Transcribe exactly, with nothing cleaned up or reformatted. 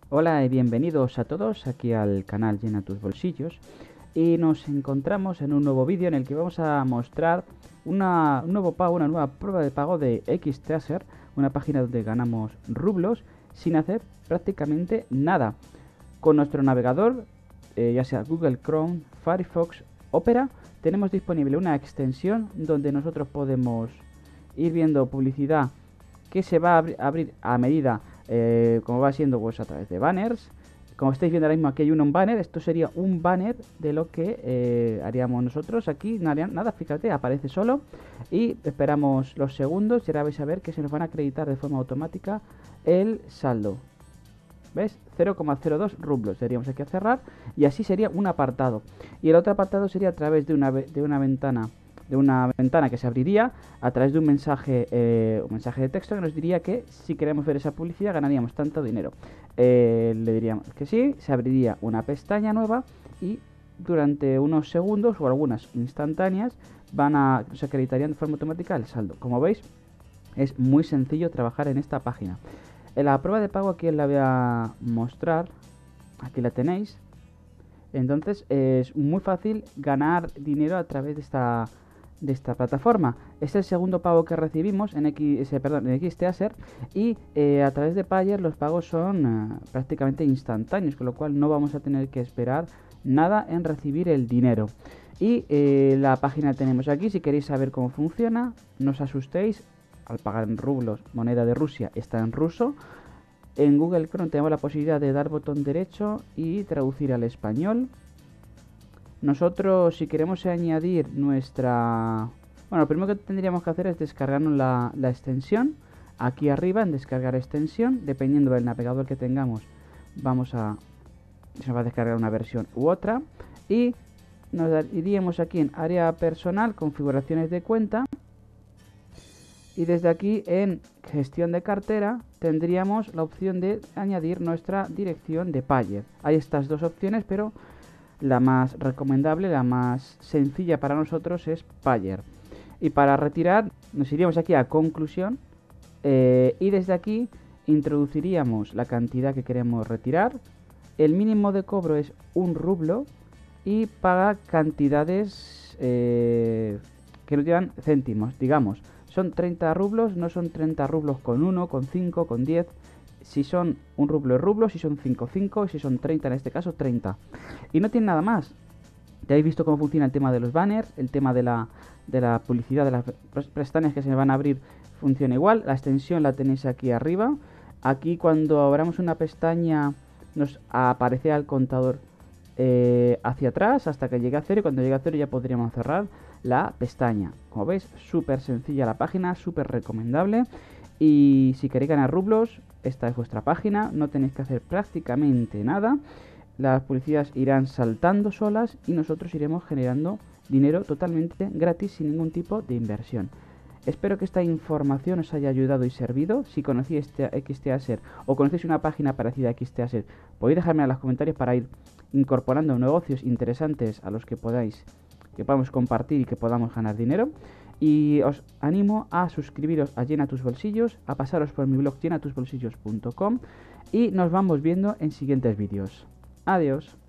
Hola y bienvenidos a todos aquí al canal Llena tus bolsillos, y nos encontramos en un nuevo vídeo en el que vamos a mostrar una, un nuevo pago, una nueva prueba de pago de Xtraser, una página donde ganamos rublos sin hacer prácticamente nada. Con nuestro navegador, eh, ya sea Google Chrome, Firefox, Opera, tenemos disponible una extensión donde nosotros podemos ir viendo publicidad que se va a abri- abrir a medida, eh, como va siendo, pues a través de banners. Como estáis viendo ahora mismo, aquí hay un, un banner. Esto sería un banner de lo que eh, haríamos nosotros. Aquí no harían nada, fíjate, aparece solo. Y esperamos los segundos y ahora vais a ver que se nos van a acreditar de forma automática el saldo. ¿Ves? cero coma cero dos rublos. Daríamos aquí a cerrar y así sería un apartado. Y el otro apartado sería a través de una, de una ventana de una ventana que se abriría a través de un mensaje eh, un mensaje de texto que nos diría que si queremos ver esa publicidad ganaríamos tanto dinero. Eh, le diríamos que sí, se abriría una pestaña nueva y durante unos segundos o algunas instantáneas van a se acreditarían de forma automática el saldo. Como veis, es muy sencillo trabajar en esta página. En la prueba de pago aquí os la voy a mostrar. Aquí la tenéis. Entonces es muy fácil ganar dinero a través de esta de esta plataforma. Es el segundo pago que recibimos en X, eh, perdón, en Xtraser, y eh, a través de Payer los pagos son eh, prácticamente instantáneos, con lo cual no vamos a tener que esperar nada en recibir el dinero. Y eh, la página tenemos aquí. Si queréis saber cómo funciona, no os asustéis. Al pagar en rublos, moneda de Rusia, está en ruso. En Google Chrome tenemos la posibilidad de dar botón derecho y traducir al español. Nosotros, si queremos añadir nuestra... Bueno, lo primero que tendríamos que hacer es descargarnos la, la extensión. Aquí arriba en descargar extensión, dependiendo del navegador que tengamos, vamos a... se nos va a descargar una versión u otra. Y nos iríamos aquí en área personal, configuraciones de cuenta. Y desde aquí en gestión de cartera tendríamos la opción de añadir nuestra dirección de Payer. Hay estas dos opciones, pero la más recomendable, la más sencilla para nosotros es Payer. Y para retirar nos iríamos aquí a conclusión, eh, y desde aquí introduciríamos la cantidad que queremos retirar. El mínimo de cobro es un rublo y paga cantidades eh, que nos llevan céntimos, digamos. Son treinta rublos, no son treinta rublos con uno, con cinco, con diez. Si son un rublo es rublo, si son cinco, cinco, si son treinta en este caso, treinta. Y no tiene nada más. Ya habéis visto cómo funciona el tema de los banners, el tema de la, de la publicidad, de las pestañas que se van a abrir, funciona igual. La extensión la tenéis aquí arriba. Aquí cuando abramos una pestaña nos aparecerá el contador eh, hacia atrás hasta que llegue a cero, y cuando llegue a cero ya podríamos cerrar la pestaña. Como veis, súper sencilla la página, súper recomendable. Y si queréis ganar rublos, esta es vuestra página, no tenéis que hacer prácticamente nada. Las publicidades irán saltando solas y nosotros iremos generando dinero totalmente gratis, sin ningún tipo de inversión. Espero que esta información os haya ayudado y servido. Si conocéis este Xtraser o conocéis una página parecida a Xtraser, podéis dejarme en los comentarios para ir incorporando negocios interesantes a los que podáis, que podamos compartir y que podamos ganar dinero. Y os animo a suscribiros a Llena tus bolsillos, a pasaros por mi blog llena tus bolsillos punto com, y nos vamos viendo en siguientes vídeos. Adiós.